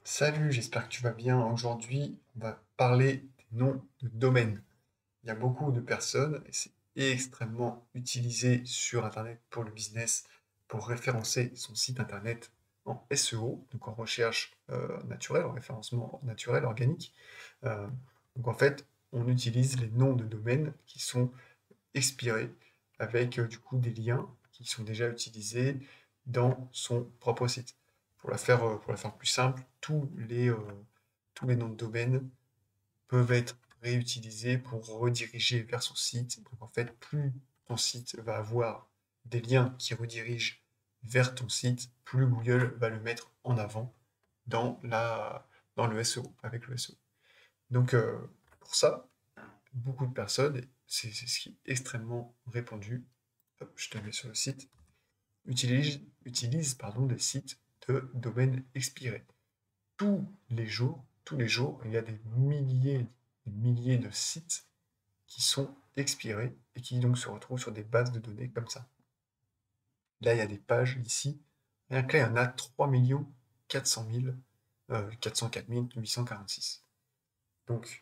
Salut, j'espère que tu vas bien. Aujourd'hui, on va parler des noms de domaine. Il y a beaucoup de personnes, et c'est extrêmement utilisé sur Internet pour le business, pour référencer son site Internet en SEO, donc en recherche naturelle, en référencement naturel, organique. Euh, donc en fait, on utilise les noms de domaine qui sont expirés avec du coup des liens qui sont déjà utilisés dans son propre site. Pour la faire plus simple, tous les noms de domaine peuvent être réutilisés pour rediriger vers son site. Donc en fait, plus ton site va avoir des liens qui redirigent vers ton site, plus Google va le mettre en avant dans dans le SEO, avec le SEO. Donc pour ça, beaucoup de personnes, c'est ce qui est extrêmement répandu, hop, je te mets sur le site, utilisent pardon, des sites de domaine expirés. Tous les jours, il y a des milliers de sites qui sont expirés et qui donc se retrouvent sur des bases de données comme ça. Là, il y a des pages ici. Rien que là, il y en a 3 400 000, 404 846. Donc,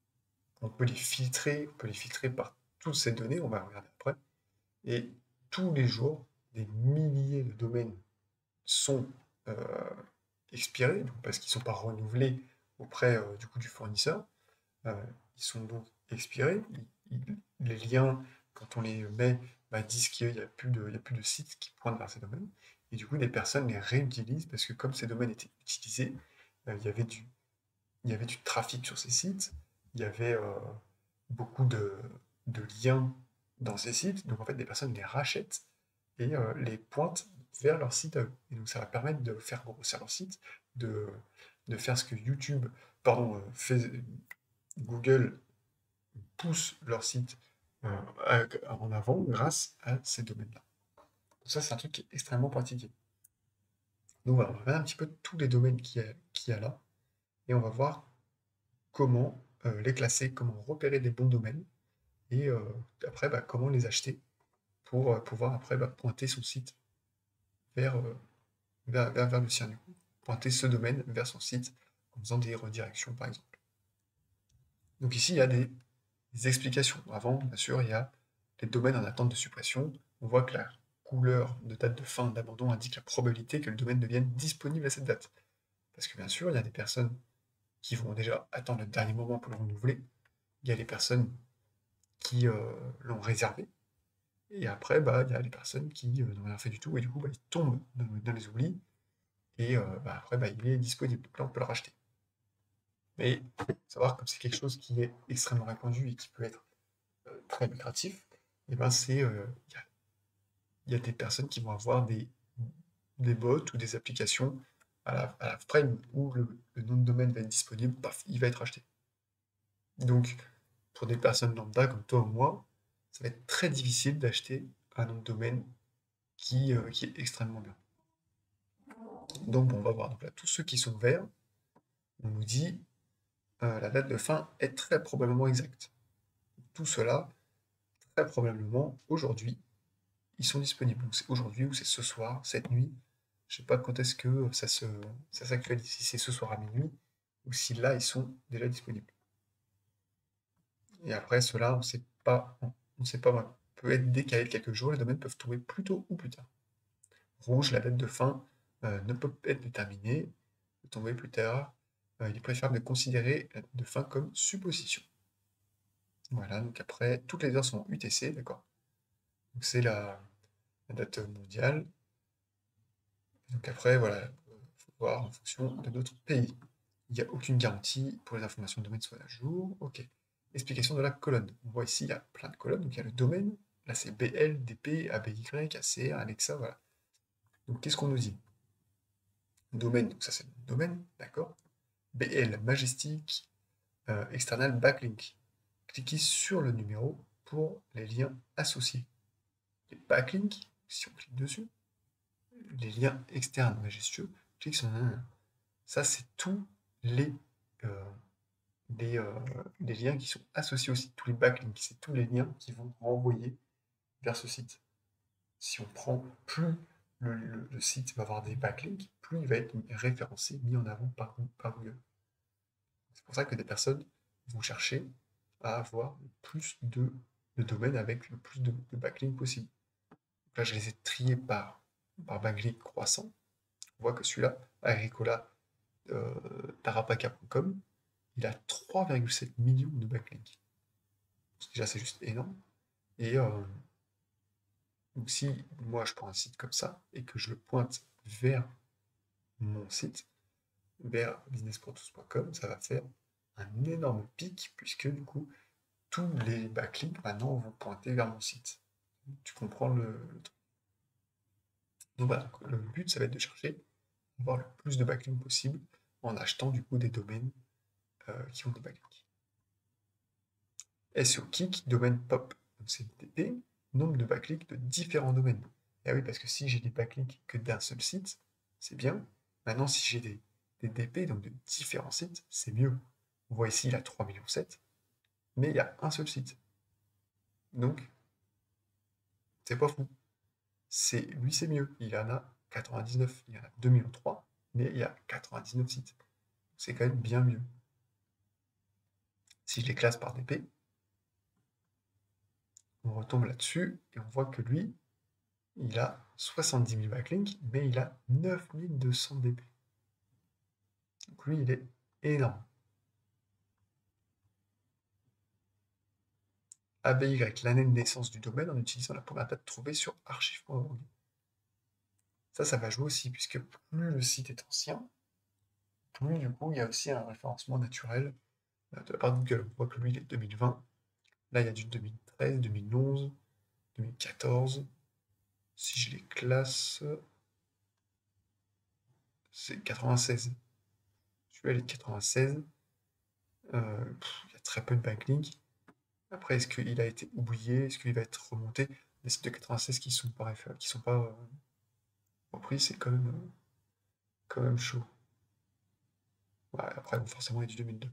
on peut les filtrer par toutes ces données, on va regarder après. Et tous les jours, des milliers de domaines sont euh, expirés, donc parce qu'ils ne sont pas renouvelés auprès du coup du fournisseur. Euh, Ils sont donc expirés. Les liens, quand on les met, bah, disent qu'il il y a plus de sites qui pointent vers ces domaines. Et du coup, des personnes les réutilisent parce que comme ces domaines étaient utilisés, il y avait il y avait du trafic sur ces sites, il y avait beaucoup de liens dans ces sites, donc en fait des personnes les rachètent et les pointent vers leur site à eux. Et donc ça va permettre de faire grossir leur site, de, de faire ce que Google pousse leur site en avant grâce à ces domaines-là. Ça, c'est un truc qui est extrêmement pratiqué. Donc voilà, on va regarder un petit peu tous les domaines qu'il y a là, et on va voir comment les classer, comment repérer des bons domaines, et après, bah, comment les acheter pour pouvoir après bah, pointer son site vers, vers le sien, du coup. Pointer ce domaine vers son site en faisant des redirections, par exemple. Donc ici, il y a des explications. Avant, bien sûr, il y a les domaines en attente de suppression. On voit que la couleur de date de fin d'abandon indique la probabilité que le domaine devienne disponible à cette date. Parce que bien sûr, il y a des personnes qui vont déjà attendre le dernier moment pour le renouveler. Il y a les personnes qui l'ont réservé. Et après, bah, il y a les personnes qui n'ont rien fait du tout, et du coup, bah, ils tombent dans les oublis, et bah, après, bah, il est disponible. Donc là, on peut le racheter. Mais savoir comme c'est quelque chose qui est extrêmement répandu et qui peut être très lucratif, et ben il y a des personnes qui vont avoir des bots ou des applications à la frame où le nom de domaine va être disponible, paf, il va être acheté. Donc, pour des personnes lambda comme toi ou moi, ça va être très difficile d'acheter un nom de domaine qui est extrêmement bien. Donc, bon, on va voir. Donc là, tous ceux qui sont verts, on nous dit la date de fin est très probablement exacte. Tout cela, très probablement, aujourd'hui, ils sont disponibles. Donc c'est aujourd'hui ou c'est ce soir, cette nuit. Je sais pas quand est-ce que ça s'actualise, si c'est ce soir à minuit, ou si là, ils sont déjà disponibles. Et après, cela, on sait pas vraiment. Peut être décalé de quelques jours, les domaines peuvent tomber plus tôt ou plus tard. Rouge, la date de fin ne peut être déterminée, peut tomber plus tard. Il est préférable de considérer la date de fin comme supposition. Voilà, donc après, toutes les heures sont UTC, d'accord? Donc c'est la date mondiale. Donc après, voilà, faut voir en fonction de notre pays. Il n'y a aucune garantie pour les informations de domaine soient à jour. Ok. Explication de la colonne. On voit ici, il y a plein de colonnes. Donc il y a le domaine. Là, c'est BL, DP, ABY, ACR, Alexa, voilà. Donc qu'est-ce qu'on nous dit? Domaine, donc ça c'est le domaine, d'accord. BL, Majestic, External Backlink. Cliquez sur le numéro pour les liens associés. Les backlinks, si on clique dessus, les liens externes majestueux, clique sur un. Ça, c'est tous les, euh, les, euh, les liens qui sont associés aussi, tous les backlinks, c'est tous les liens qui vont renvoyer vers ce site. Si on prend plus le site va avoir des backlinks, plus il va être référencé, mis en avant par Google. C'est pour ça que des personnes vont chercher à avoir le plus de domaines avec le plus de backlinks possible. Donc là, je les ai triés par backlink croissant. On voit que celui-là, Agricola Tarapacá.com, il a 3,7 millions de backlinks. Déjà, c'est juste énorme. Et donc, si moi je prends un site comme ça et que je le pointe vers mon site, vers businesspourtous.com, ça va faire un énorme pic puisque du coup, tous les backlinks maintenant vont pointer vers mon site. Tu comprends le truc. Donc voilà, le but, ça va être de chercher à avoir le plus de backlinks possible en achetant du coup des domaines qui ont des backlinks. SEO Kick, domaine pop. Donc c'est des nombre de backlinks de différents domaines. Et oui, parce que si j'ai des backlinks que d'un seul site, c'est bien. Maintenant, si j'ai des DP, donc de différents sites, c'est mieux. On voit ici, il a 3,7 millions, mais il y a un seul site. Donc, c'est pas fou. Lui, c'est mieux. Il en a 99. Il y en a 2,3 millions, mais il y a 99 sites. C'est quand même bien mieux. Si je les classe par DP, on retombe là-dessus et on voit que lui, il a 70 000 backlinks, mais il a 9200 DP. Donc lui, il est énorme. ABY, l'année de naissance du domaine, en utilisant la première date trouvée sur archive.org. Ça va jouer aussi, puisque plus le site est ancien, plus du coup, il y a aussi un référencement naturel de la part de Google. On voit que lui, il est 2020. Là, il y a du 2013, 2011, 2014. Si je les classe, c'est 96. Celui-là, il est de 96. Il y a très peu de backlinks. Après, est-ce qu'il a été oublié? Est-ce qu'il va être remonté? Les sites de 96 qui sont pas, repris, c'est quand même chaud. Ouais, après, bon, forcément, il y a du 2002.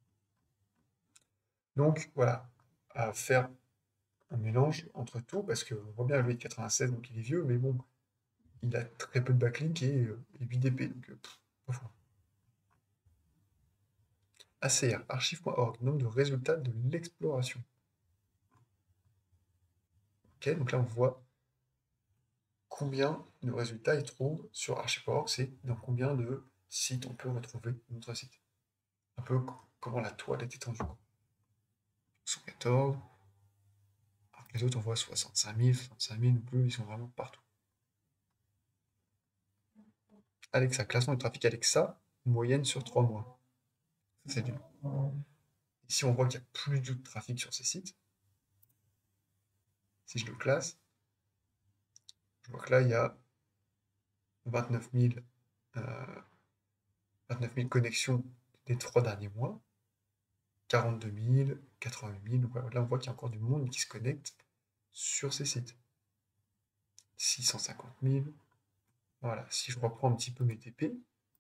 Donc, voilà, à faire un mélange entre tout, parce qu'on voit bien lui de 96, donc il est vieux, mais bon, il a très peu de backlinks et 8 DP, donc pas fou. ACR, archive.org, nombre de résultats de l'exploration. Ok, donc là, on voit combien de résultats il trouve sur archive.org, c'est dans combien de sites on peut retrouver notre site. Un peu comment la toile est étendue. 114. Alors que les autres, on voit 65 000, 65 000 ou plus, ils sont vraiment partout. Alexa, classement du trafic Alexa, moyenne sur 3 mois. Ça, c'est du. Ici, on voit qu'il n'y a plus du tout de trafic sur ces sites. Si je le classe, je vois que là, il y a 29 000, 29 000 connexions des 3 derniers mois, 42 000, 88 000. Donc là, on voit qu'il y a encore du monde qui se connecte sur ces sites. 650 000. Voilà, si je reprends un petit peu mes TP,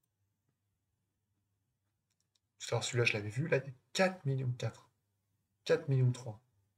tout à l'heure celui-là je l'avais vu, là il y a 4 millions 4, 4 millions 3.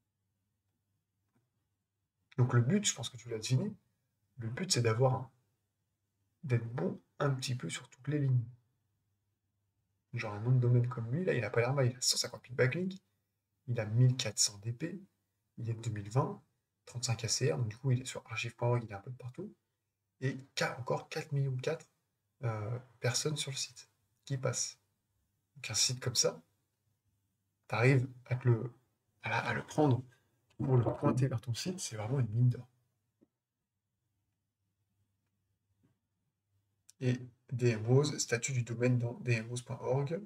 Donc le but, je pense que tu l'as deviné, le but c'est d'être bon un petit peu sur toutes les lignes. Genre un nom de domaine comme lui, là il a pas l'air mal, il a 150 000 backlinks, il a 1400 DP, il est de 2020, 35 ACR, donc du coup il est sur archive.org, il est un peu de partout, et encore 4 millions 4 personnes sur le site qui passent. Donc un site comme ça, tu arrives à le prendre pour le pointer vers ton site, c'est vraiment une mine d'or. Et DMOs, statut du domaine dans dmos.org.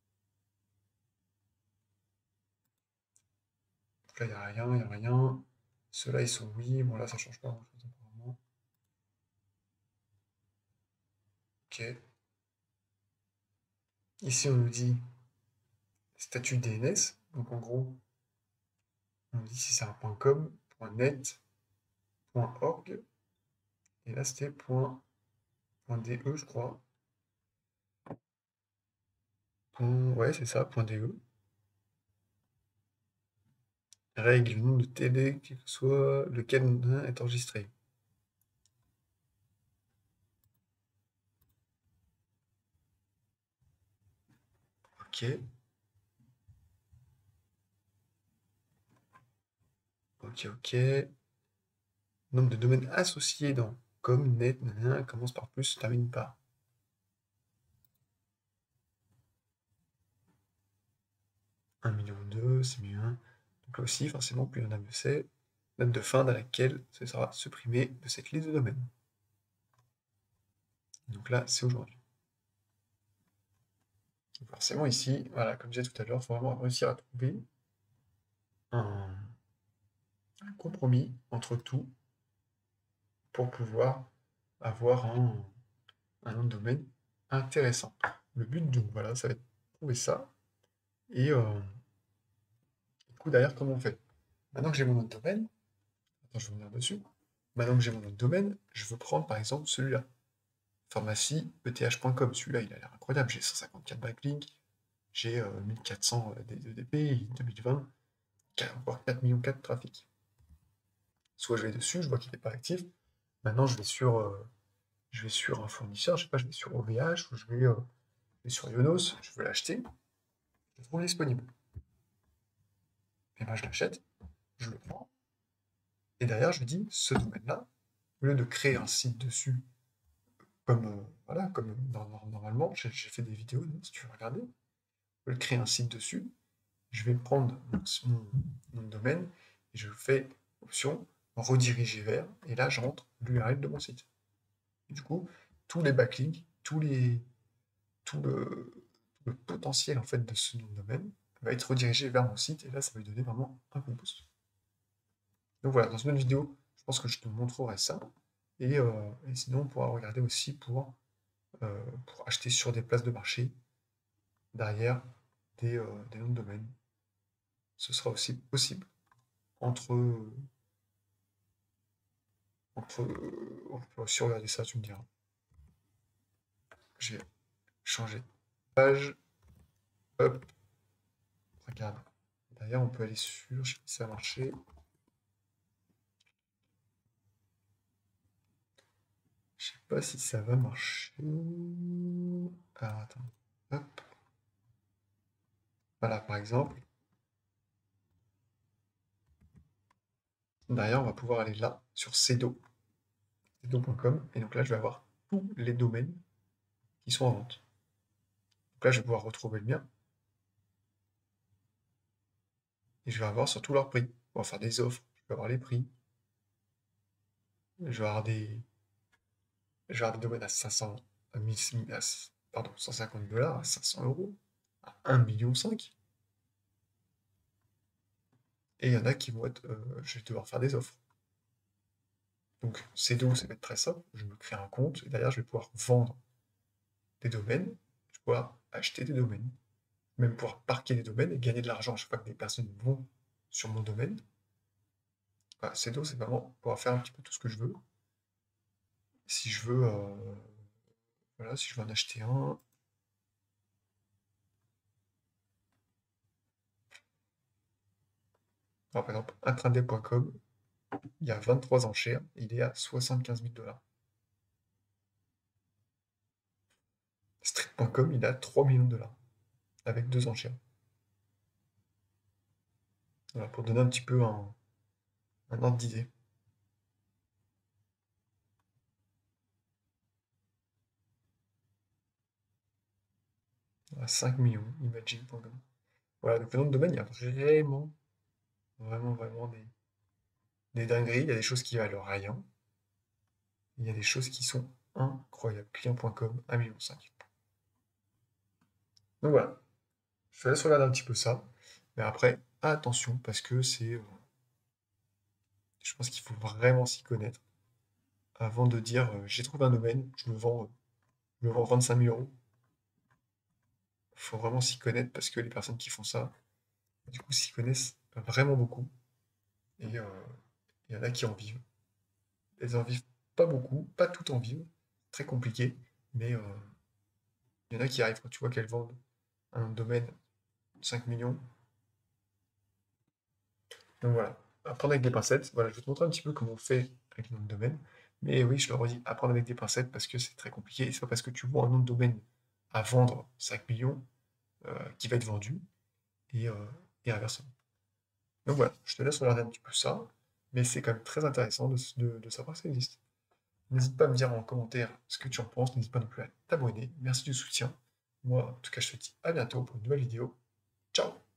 Donc là, il n'y a rien, il n'y a rien. Ceux-là, ils sont oui. Bon, là, ça change pas grand-chose apparemment. Ok. Ici, on nous dit statut DNS. Donc, en gros, on nous dit si c'est un .com, .net, .org. Et là, c'était .de, je crois. Ouais, c'est ça, .de. Règle, le nom de télé, quel que soit lequel est enregistré. Ok. Ok, ok. Nombre de domaines associés dans com, net, nanana, commence par plus, se termine par. 1 million 2, c'est mieux 1. Donc là aussi, forcément, plus il y en a, mieux c'est. Date de fin dans laquelle ce sera supprimé de cette liste de domaines. Donc là, c'est aujourd'hui. Forcément, ici, voilà, comme je disais tout à l'heure, il faut vraiment réussir à trouver un compromis entre tout pour pouvoir avoir un nom de domaine intéressant. Le but, donc, voilà, ça va être de trouver ça. Et du coup, derrière, comment on fait? Maintenant que j'ai mon nom de domaine, attends, je vais revenir dessus. Maintenant que j'ai mon nom de domaine, je veux prendre par exemple celui-là. Pharmacie eth.com. Celui-là, il a l'air incroyable. J'ai 154 backlinks, j'ai 1400 DDP, 2020, voire 4 millions de trafic. Soit je vais dessus, je vois qu'il n'est pas actif. Maintenant, je vais sur un fournisseur, je sais pas, je vais sur OVH ou je vais sur Yonos, je veux l'acheter, je le trouve disponible. Et ben je l'achète, je le prends, et derrière je dis ce domaine-là, au lieu de créer un site dessus, comme voilà, comme normalement, j'ai fait des vidéos, si tu veux regarder, je vais créer un site dessus, je vais prendre mon nom de domaine et je fais option rediriger vers, et là je rentre l'URL de mon site. Et du coup, tous les backlinks, tout le potentiel en fait de ce nom de domaine va être redirigé vers mon site, et là ça va lui donner vraiment un coup de boost. Donc voilà, dans une autre vidéo, je pense que je te montrerai ça. Et sinon, on pourra regarder aussi pour acheter sur des places de marché derrière des noms de domaine. Ce sera aussi possible. Entre, on peut aussi regarder ça, tu me diras. J'ai changé de page. Hop, regarde. D'ailleurs, on peut aller sur, je sais pas si ça a marché. Je sais pas si ça va marcher. Alors attends. Hop. Voilà, par exemple. Derrière, on va pouvoir aller là, sur Cedo, cedo.com. Et donc là, je vais avoir tous les domaines qui sont en vente. Donc là, je vais pouvoir retrouver le mien. Et je vais avoir surtout leurs prix. On va faire des offres. Je vais avoir les prix. Je vais avoir des domaines à 500, à 1000, pardon, 150 $, à 500 euros, à 1,5 million. Et il y en a qui vont être, je vais devoir faire des offres. Donc, Cedo, ça va être très simple. Je me crée un compte et derrière, je vais pouvoir vendre des domaines. Je vais pouvoir acheter des domaines. Même pouvoir parquer des domaines et gagner de l'argent à chaque fois que des personnes vont sur mon domaine. Voilà, Cedo, c'est vraiment pouvoir faire un petit peu tout ce que je veux. Si je veux, voilà, si je veux en acheter un, alors, par exemple, intraday.com, il y a 23 enchères, il est à 75 000 $. Street.com, il est à 3 millions de dollars, avec 2 enchères. Voilà, pour donner un petit peu un ordre d'idée. À 5 millions, imagine.com. Voilà, donc le nom de domaine, il y a vraiment, vraiment, vraiment des dingueries. Il y a des choses qui valent rien. Il y a des choses qui sont incroyables. Client.com, 1,5 million. Donc voilà, je te laisse regarder un petit peu ça. Mais après, attention, parce que je pense qu'il faut vraiment s'y connaître avant de dire j'ai trouvé un domaine, je le vends 25 000 euros. Il faut vraiment s'y connaître parce que les personnes qui font ça, du coup, s'y connaissent vraiment beaucoup. Et il y en a qui en vivent. Elles en vivent pas beaucoup, pas toutes en vivent, très compliqué, mais il y en a qui arrivent quand tu vois qu'elles vendent un domaine 5 millions. Donc voilà, apprendre avec des pincettes. Voilà, je vais te montrer un petit peu comment on fait avec le nom de domaine. Mais oui, je le redis, apprendre avec des pincettes parce que c'est très compliqué. Et c'est pas parce que tu vois un nom de domaine à vendre 5 millions qui va être vendu, et, et inversement. Donc voilà, je te laisse regarder un petit peu ça, mais c'est quand même très intéressant de savoir que ça existe. N'hésite pas à me dire en commentaire ce que tu en penses, n'hésite pas non plus à t'abonner. Merci du soutien. Moi, en tout cas, je te dis à bientôt pour une nouvelle vidéo. Ciao!